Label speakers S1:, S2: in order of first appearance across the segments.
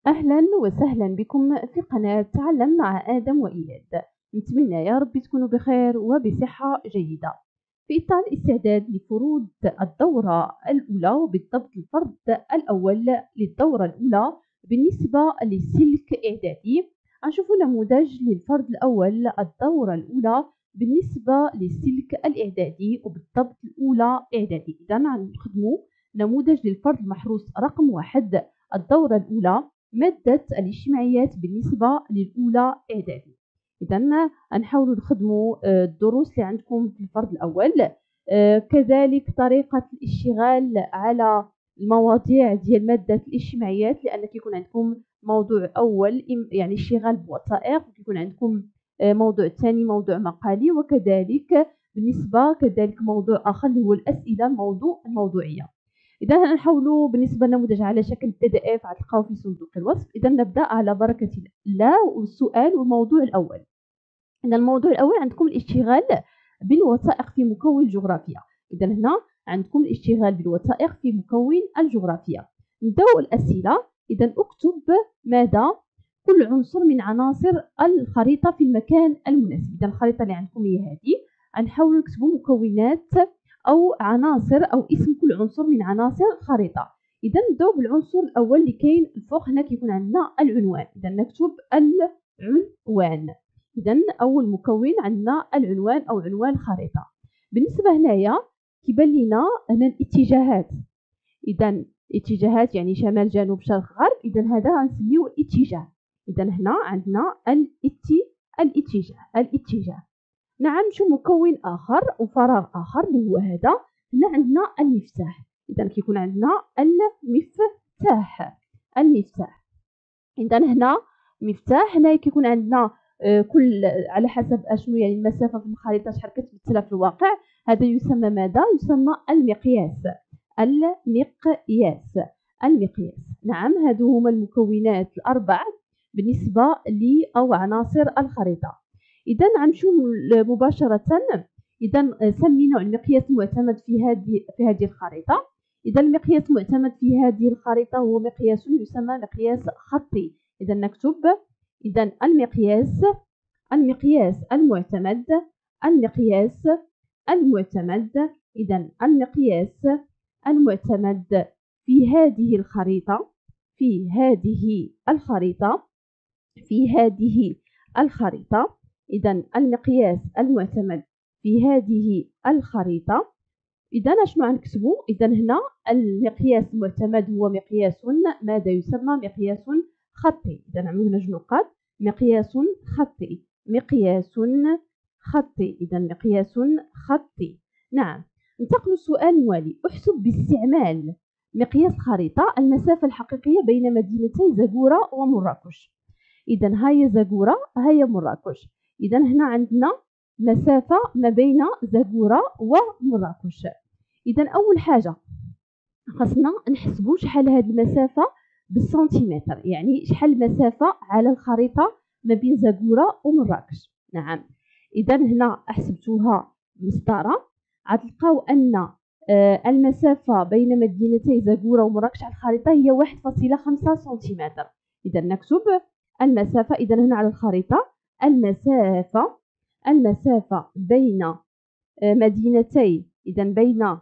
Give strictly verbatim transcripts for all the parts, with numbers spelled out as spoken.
S1: أهلا وسهلا بكم في قناة تعلم مع آدم وإياد. نتمنى يا رب تكونوا بخير وبصحة جيدة. في إطار الاستعداد لفروض الدورة الأولى وبالضبط الفرض الأول للدورة الأولى بالنسبة لسلك إعدادي، غنشوفوا نموذج للفرض الأول الدورة الأولى بالنسبة للسلك الإعدادي وبالضبط الأولى إعدادي. إذا غنخدموا نموذج للفرض المحروس رقم واحد الدورة الأولى مادة الاجتماعيات بالنسبة للأولى إعدادي. إذا غنحاولوا نخدموا الدروس اللي عندكم في الفرض الأول، كذلك طريقة الاشتغال على المواضيع ديال مادة الاجتماعيات، لأن كيكون عندكم موضوع أول يعني اشتغال بوثائق، وكيكون عندكم موضوع ثاني موضوع مقالي، وكذلك بالنسبة كذلك موضوع آخر اللي هو الأسئلة الموضوع الموضوعية. إذا نحاولوا بالنسبة للنموذج على شكل بي دي إف غتلقاوه في صندوق الوصف. إذا نبدأ على بركة الله والسؤال والموضوع الأول. إن الموضوع الأول عندكم الاشتغال بالوثائق في مكون الجغرافيا. إذا هنا عندكم الاشتغال بالوثائق في مكون الجغرافيا. نبداو الأسئلة. إذا اكتب ماذا كل عنصر من عناصر الخريطة في المكان المناسب. إذا الخريطة اللي عندكم هي هذه، غنحاولوا نكتبوا مكونات أو عناصر أو اسم كل عنصر من عناصر الخريطة. إذا نبداو بالعنصر الأول اللي كاين الفوق هنا كيكون عندنا العنوان. إذا نكتب العنوان. إذا أول مكون عندنا العنوان أو عنوان الخريطة. بالنسبة هنايا كيبان لينا هنا الاتجاهات. إذا اتجاهات يعني شمال جنوب شرق غرب. إذا هذا غنسميوه الاتجاه. إذا هنا عندنا الاتي الاتجاه الاتجاه. نعم شو مكون آخر وفراغ آخر اللي هو هذا. هنا عندنا المفتاح. إذا كيكون عندنا المفتاح المفتاح. إذا هنا مفتاح. هنا كيكون عندنا آه كل على حسب اشنو يعني المسافة في الخريطة شحال كتمثلها في الواقع. هذا يسمى ماذا؟ يسمى المقياس. المقياس المقياس. نعم هادو هما المكونات الأربع بالنسبة ل أو عناصر الخريطة. إذا غنمشيو مباشرة. إذا سمينا المقياس المعتمد في هذه في هذه الخريطة. إذا المقياس المعتمد في هذه الخريطة هو مقياس يسمى مقياس خطي. إذا نكتب إذا المقياس المقياس المعتمد المقياس المعتمد. إذا المقياس المعتمد في هذه الخريطة في هذه الخريطة في هذه الخريطة. إذا المقياس المعتمد في هذه الخريطة. إذا أشنو غنكتبو؟ إذا هنا المقياس المعتمد هو مقياس ماذا يسمى؟ مقياس خطي. إذا نعملو هنا جوج نقاط. مقياس خطي مقياس خطي. إذا مقياس خطي. نعم. ننتقل للسؤال الموالي. احسب باستعمال مقياس خريطة المسافة الحقيقية بين مدينتي زاكورة ومراكش. إذا هاي زاكورة هاي مراكش. إذا هنا عندنا مسافة ما بين زاكورة ومراكش. إذا أول حاجة خاصنا نحسبوا شحال هاد المسافة بالسنتيمتر، يعني شحال المسافة على الخريطة ما بين زاكورة ومراكش. نعم. إذا هنا حسبتوها بمسطرة. غتلقاو أن المسافة بين مدينتي زاكورة ومراكش على الخريطة هي واحد فاصلة خمسة سنتيمتر. إذا نكتب المسافة. إذا هنا على الخريطة المسافة المسافة بين مدينتي إذا بين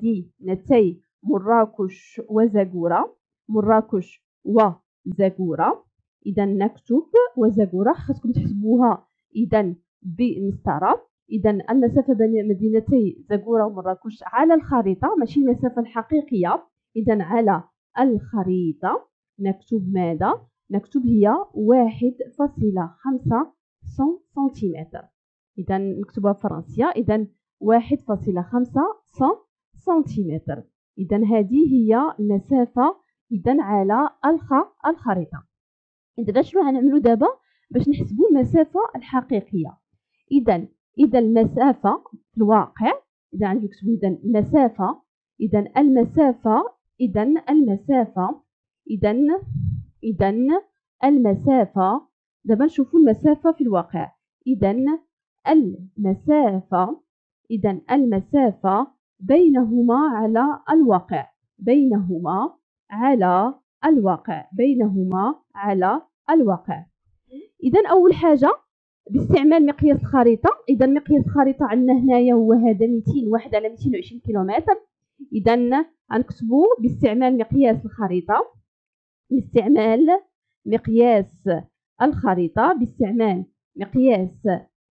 S1: مدينتي مراكش وزاكورة مراكش وزاكورة. إذا نكتب وزاكورة خاصكم تحسبوها إذا بمسطرة. إذا المسافة بين مدينتي زاكورة ومراكش على الخريطة ماشي المسافة الحقيقية. إذا على الخريطة نكتب ماذا؟ نكتب هي واحد فاصلة خمسة سنتيمتر. إذا نكتبها بالفرنسية. إذا واحد فاصلة خمسة سنتيمتر. إذا هذه هي المسافة إذا على الخ الخريطة. إذا شنو غنعملو دابا باش نحسبو المسافة الحقيقية؟ إذا إذا المسافة في الواقع. إذا غنجيو نكتبو إذا المسافة. إذا المسافة إذا المسافة إذا إذا المسافة. دابا نشوفو المسافة في الواقع. إذا المسافة إذا المسافة بينهما على الواقع بينهما على الواقع بينهما على الواقع. إذا أول حاجة باستعمال مقياس الخريطة. إذا مقياس الخريطة عندنا هنايا هو هذا مئتين واحد على مئتين وعشرين كيلومتر. إذا غنكتبو باستعمال مقياس الخريطة، باستعمال مقياس الخريطة باستعمال مقياس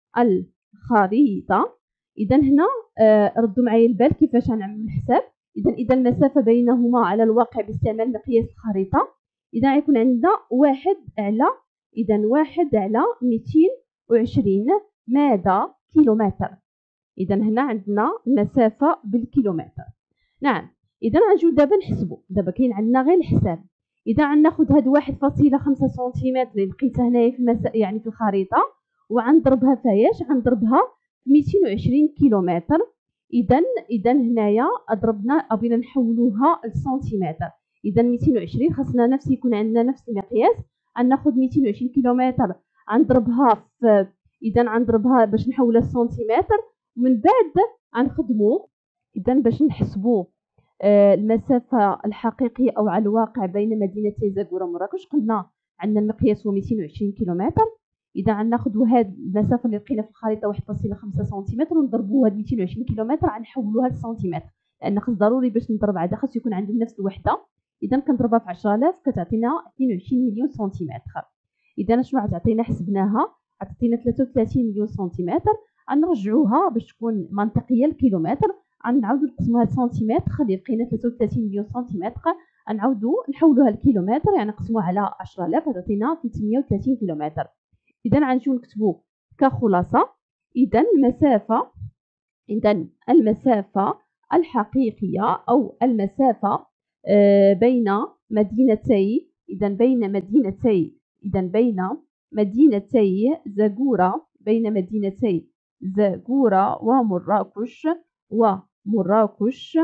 S1: الخريطة. إذا هنا آه ردوا معايا البال كيفاش غنعملوا الحساب. إذا إذا المسافة بينهما على الواقع باستعمال مقياس الخريطة، إذا غيكون عندنا واحد على إذا واحد على مئتين وعشرين ماذا كيلومتر. إذا هنا عندنا المسافة بالكيلومتر. نعم. إذا غنجيو دابا نحسبوا. دابا كاين عندنا غير الحساب. إذا غناخذ هاد واحد فاصلة خمسة سنتيمتر اللي لقيتها هنايا في المسا... يعني في الخريطة، وغنضربها فياش غنضربها في مئتين وعشرين كيلومتر. إذا إذا هنايا ضربنا بغينا نحولوها لسنتيمتر. إذا مئتين وعشرين خاصنا نفس يكون عندنا نفس المقياس. غناخذ مئتين وعشرين كيلومتر غنضربها في إذا غنضربها باش نحولها لسنتيمتر، ومن بعد غنخدموا إذا باش نحسبوا آه المسافة الحقيقية أو على الواقع بين مدينتي زاكورا ومراكش. قلنا عندنا المقياس هو مئتين وعشرين كيلومتر. إذا غناخذوا هاد المسافة اللي لقينا في الخريطة واحد فاصلة خمسة سنتيمتر ونضربوا هاد مئتين وعشرين كيلومتر غنحولوها لسنتيمتر، لأن خاص ضروري باش نضرب عاد خاص يكون عندهم نفس الوحدة. إذا كنضربها في عشرة آلاف كتعطينا اثنين وعشرين مليون سنتيمتر. إذا شنو غتعطينا حسبناها غتعطينا ثلاثة وثلاثين مليون سنتيمتر. غنرجعوها باش تكون منطقية الكيلومتر، غنعاودو نقسموها لسنتيمتر خلي لقينا ثلاثة وثلاثين مليون سنتيمتر، غنعاودو نحولوها لكيلومتر يعني نقسموها على عشرة آلاف غتعطينا ثلاثمية وثلاثين كيلومتر. إذا غنجيو نكتبو كخلاصة. إذا المسافة إذا المسافة الحقيقية أو المسافة آه بين مدينتي إذا بين مدينتي إذا بين مدينتي زاكورا بين مدينتي زاكورا ومراكش ومراكش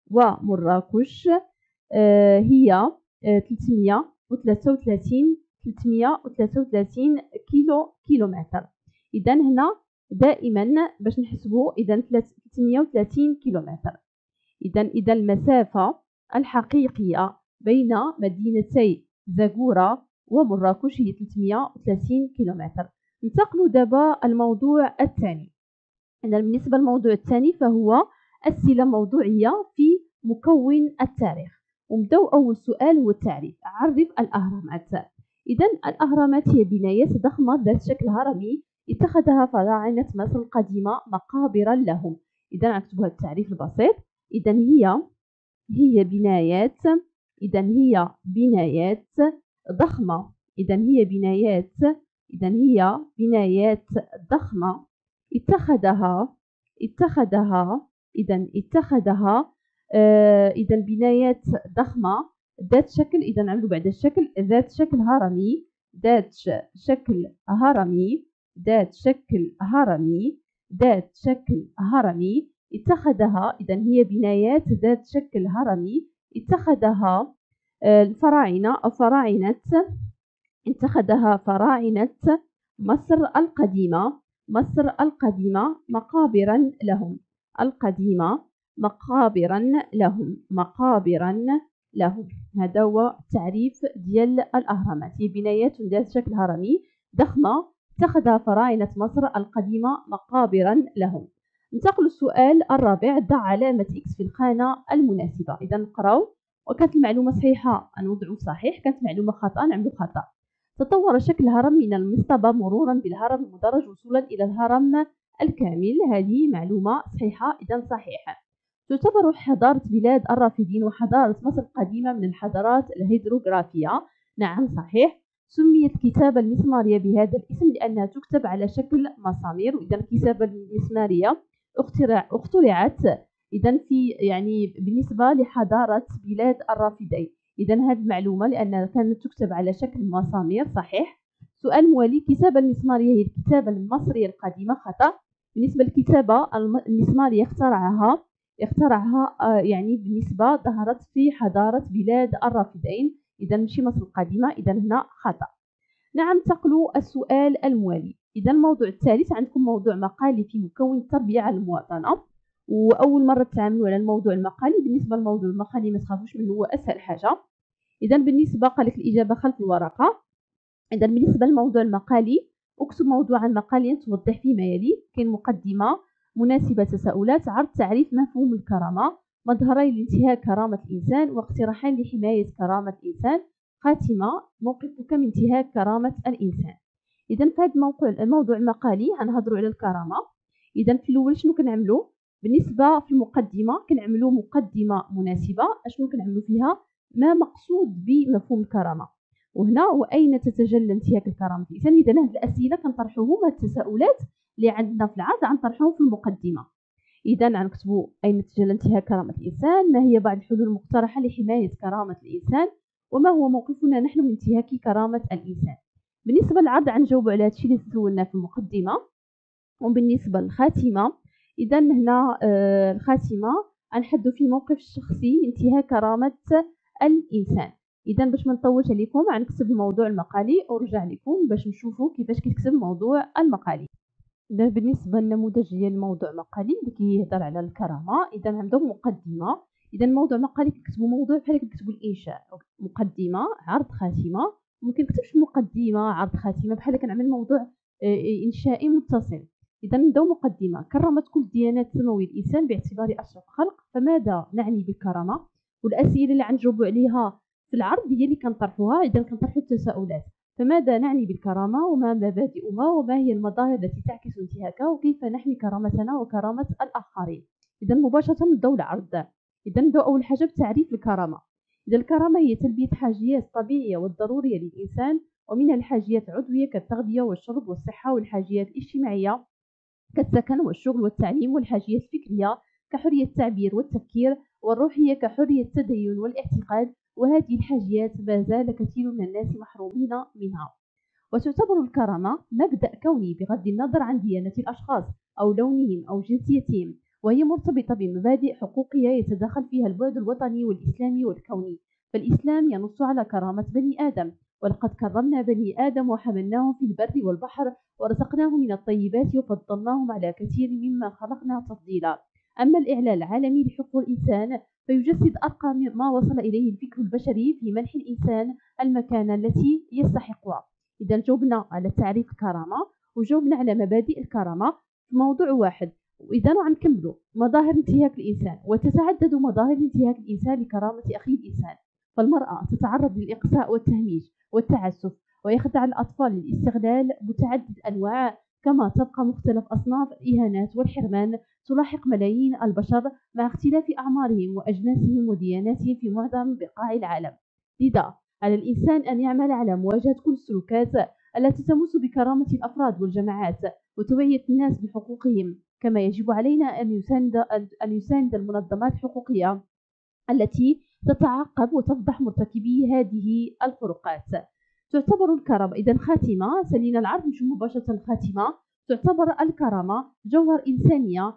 S1: ومراكش آه هي آه ثلاثمية وثلاثة وثلاثين ثلاثمية وثلاثة وثلاثين كيلو كيلومتر. إذا هنا دائما باش نحسبوا إذا ثلاثمية وثلاثين كيلومتر. إذا إذا المسافة الحقيقية بين مدينتي زاكورا ومراكش هي ثلاثمية وثلاثين كيلومتر. ننتقل دابا الموضوع الثاني. إذا بالنسبة للموضوع الثاني فهو أسئلة موضوعية في مكون التاريخ. ونبداو أول سؤال هو التعريف. عرف الأهرامات. إذا الأهرامات هي بنايات ضخمة ذات شكل هرمي اتخذها فراعنة مصر القديمة مقابر لهم. إذا نكتبها التعريف البسيط. إذا هي هي بنايات إذا هي بنايات ضخمة إذا هي بنايات إذا هي بنايات ضخمة اتخذها اتخذها إذا اتخذها آه إذا بنايات ضخمة ذات شكل إذا نعملوا بعد الشكل ذات شكل هرمي ذات شكل هرمي ذات شكل هرمي ذات شكل هرمي اتخذها إذا هي بنايات ذات شكل هرمي اتخذها الفراعنة أو فراعنة اتخذها فراعنة مصر القديمة مصر القديمة مقابرا لهم القديمة مقابرا لهم مقابرا لهم. هذا هو التعريف ديال الأهرامات. هي بنايات ذات شكل هرمي ضخمة اتخذها فراعنة مصر القديمة مقابرا لهم. ننتقل للسؤال الرابع. ضع علامة إكس في الخانة المناسبة. إذا نقراو وكانت المعلومة صحيحة نوضعوا صحيح، كانت معلومة خطأ نعملوا خطأ. تطور شكل الهرم من المصطبة مرورا بالهرم المدرج وصولا إلى الهرم الكامل. هذه معلومة صحيحة إذا صحيحة. تعتبر حضارة بلاد الرافدين وحضارة مصر القديمة من الحضارات الهيدروغرافية. نعم صحيح. سميت الكتابة المسمارية بهذا الاسم لأنها تكتب على شكل مسامير. وإذا الكتابة المسمارية اخترع اخترعت إذا في يعني بالنسبة لحضارة بلاد الرافدين. إذا هذه المعلومة لأنها كانت تكتب على شكل مسامير صحيح. سؤال موالي. الكتابة المسمارية هي الكتابة المصرية القديمة خطأ. بالنسبة للكتابة المسمارية اخترعها اخترعها آه يعني بالنسبة ظهرت في حضارة بلاد الرافدين. إذا ماشي مصر القديمة إذا هنا خطأ. نعم. انتقلوا السؤال الموالي. إذا الموضوع الثالث عندكم موضوع مقالي في مكون التربية على المواطنة. وأول مرة تعاملوا على الموضوع المقالي. بالنسبة للموضوع المقالي ما تخافوش منه هو أسهل حاجة. إذا بالنسبة قال لك الإجابة خلف الورقة. إذا بالنسبة للموضوع المقالي، اكتب موضوعا مقاليا توضح فيه ما يلي. كاين مقدمة، مناسبة، تساؤلات، عرض تعريف مفهوم الكرامة، مظهرين لانتهاك كرامة الإنسان، واقتراحان لحماية كرامة الإنسان، خاتمة، موقفك من انتهاك كرامة الإنسان. إذا في هذا الموضوع الموضوع المقالي غنهضروا على الكرامة. إذا في الأول شنو كنعملوا؟ بالنسبة في المقدمة كنعملوا مقدمة مناسبة. أشنو كنعملوا فيها؟ ما مقصود بمفهوم الكرامة، وهنا وأين تتجلى انتهاك الكرامة الإنسان. إذا هاد الأسئلة كنطرحوهم، هاد التساؤلات اللي عندنا في العرض غنطرحوهم في المقدمة. إذا غنكتبوا أين تتجلى انتهاك كرامة الإنسان، ما هي بعض الحلول المقترحة لحماية كرامة الإنسان، وما هو موقفنا نحن من انتهاك كرامة الإنسان. بالنسبة للعرض غنجاوبوا على هادشي اللي سولنا في المقدمة. وبالنسبة للخاتمة، إذا هنا آه الخاتمة غنحدوا في موقف الشخصي من انتهاك كرامة الإنسان. إذا باش ما نطولش عليكم غنكتب الموضوع المقالي ورجع لكم باش نشوفوا كيفاش كيتكتب الموضوع المقالي. إذا بالنسبة للنموذج ديال الموضوع المقالي اللي كيهضر على الكرامة، إذا عندهم مقدمة. إذا الموضوع المقالي كنكتبوا موضوع بحال كنكتبوا الإنشاء، مقدمة، عرض، خاتمة. ممكن نكتبش مقدمة عرض خاتمة، بحال كنعمل موضوع إنشائي متصل. إذا نبداو مقدمة. كرمت كل الديانات السماوية الإنسان باعتباره أشرف الخلق، فماذا نعني بالكرامة؟ والأسئلة اللي غنجاوبوا عليها في العرض هي اللي كنطرحوها. إذا كنطرحوا التساؤلات: فماذا نعني بالكرامة؟ وما مبادئها؟ وما هي المظاهر التي تعكس انتهاكها؟ وكيف نحمي كرامتنا وكرامة الآخرين؟ إذا مباشرة نبداو العرض. إذا نبداو أول حاجة بتعريف الكرامة. إذا الكرامة هي تلبية حاجيات الطبيعية والضرورية للإنسان، ومنها الحاجيات العضوية كالتغذية والشرب والصحة، والحاجيات الاجتماعية كالسكن والشغل والتعليم، والحاجيات الفكرية كحرية التعبير والتفكير، والروحية كحرية التدين والاعتقاد. وهذه الحاجيات ما زال كثير من الناس محرومين منها. وتعتبر الكرامة مبدأ كوني بغض النظر عن ديانة الأشخاص أو لونهم أو جنسيتهم، وهي مرتبطة بمبادئ حقوقية يتداخل فيها البعد الوطني والإسلامي والكوني. فالإسلام ينص على كرامة بني آدم: ولقد كرمنا بني آدم وحملناهم في البر والبحر ورزقناهم من الطيبات وفضلناهم على كثير مما خلقنا تفضيلا. أما الإعلان العالمي لحقوق الإنسان فيجسد أرقى ما وصل إليه الفكر البشري في منح الإنسان المكانة التي يستحقها. إذا جاوبنا على تعريف الكرامة وجاوبنا على مبادئ الكرامة في موضوع واحد. وإذا غنكملوا مظاهر انتهاك الإنسان. وتتعدد مظاهر انتهاك الإنسان لكرامة أخيه الإنسان. فالمرأة تتعرض للإقصاء والتهميش والتعسف، ويخضع الأطفال للاستغلال متعدد أنواع، كما تبقى مختلف أصناف الإهانات والحرمان تلاحق ملايين البشر مع اختلاف أعمارهم وأجناسهم ودياناتهم في معظم بقاع العالم. لذا على الإنسان أن يعمل على مواجهة كل السلوكات التي تمس بكرامة الأفراد والجماعات وتوعية الناس بحقوقهم. كما يجب علينا أن يساند أن يساند المنظمات الحقوقية التي تتعاقب وتفضح مرتكبي هذه الخروقات. تعتبر الكرامة إذا خاتمة. سلينا العرض نمشي مباشرة الخاتمة. تعتبر الكرامة جوهر إنسانية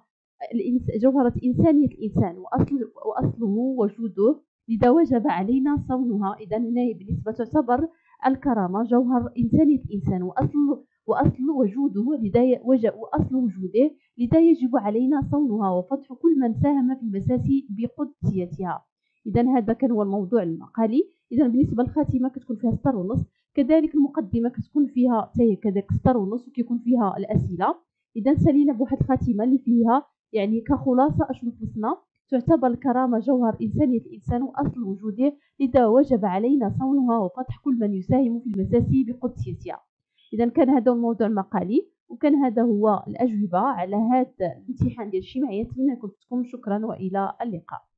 S1: جوهرة إنسانية الإنسان وأصل وأصله وجوده، لذا وجب علينا صونها. إذا هنا بالنسبة تعتبر الكرامة جوهر إنسانية الإنسان وأصل وأصل وجوده، لذا وجب وأصل وجوده، لذا يجب علينا صونها وفتح كل من ساهم في المساس بقدسيتها. إذا هذا كان هو الموضوع المقالي. إذا بالنسبة للخاتمة كتكون فيها سطر ونص، كذلك المقدمة كتكون فيها كذلك سطر ونص وكيكون فيها الأسئلة. إذا سالينا بواحد الخاتمة اللي فيها يعني كخلاصة أشنو خلصنا. تعتبر الكرامة جوهر إنسانية الإنسان وأصل وجوده، لذا وجب علينا صونها وفتح كل من يساهم في المساس بقدسيتها. إذا كان هذا الموضوع المقالي، وكان هذا هو الأجوبة على هذا الامتحان ديال الشيمياء. نتمنى لكم شكرا وإلى اللقاء.